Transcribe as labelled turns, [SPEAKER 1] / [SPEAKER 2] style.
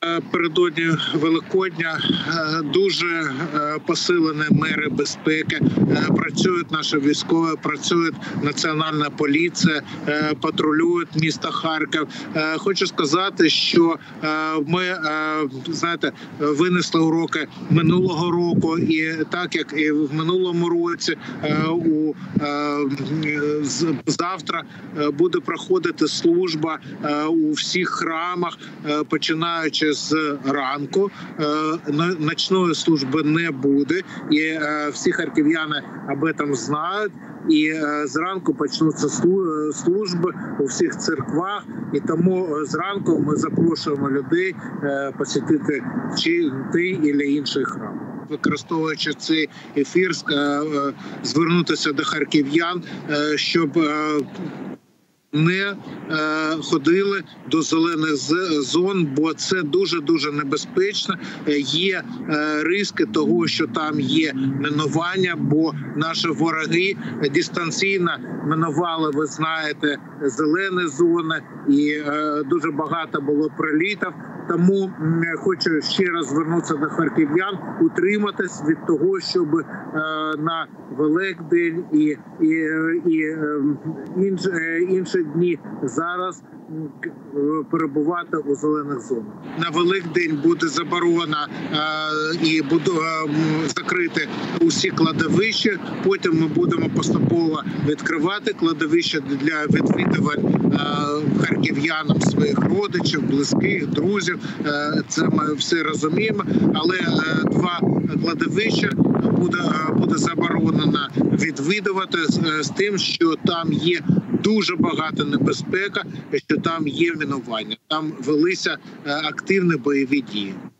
[SPEAKER 1] Напередодні Великодня дуже посилені мери безпеки. Працюють наші військові, працює Національна поліція, патрулюють місто Харків. Хочу сказати, що ми, винесли уроки минулого року, і так як і в минулому році, завтра буде проходити служба у всіх храмах, починаючи з ранку. Ночної служби не буде, і всі харків'яни об этом знають. І зранку почнуться служби у всіх церквах, і тому зранку ми запрошуємо людей посетити чи той або інший храм. Використовуючи цей ефір, звернутися до харків'ян, щоб не ходили до зелених зон, бо це дуже небезпечно. Є ризики того, що там є мінування, бо наші вороги дистанційно мінували, ви знаєте, зелені зони, і дуже багато було прилітів. Тому хочу ще раз звернутися до харків'ян, утриматись від того, щоб на Великдень і інші дні зараз перебувати у зелених зонах. На Великдень буде заборона і буде закрити усі кладовища. Потім ми будемо поступово відкривати кладовища для відвідувань харків'янам своїх родичів, близьких, друзів. Це ми все розуміємо. Але два кладовища буде заборонено відвідувати з тим, що там є дуже багато небезпека, що там є мінування. Там велися активні бойові дії.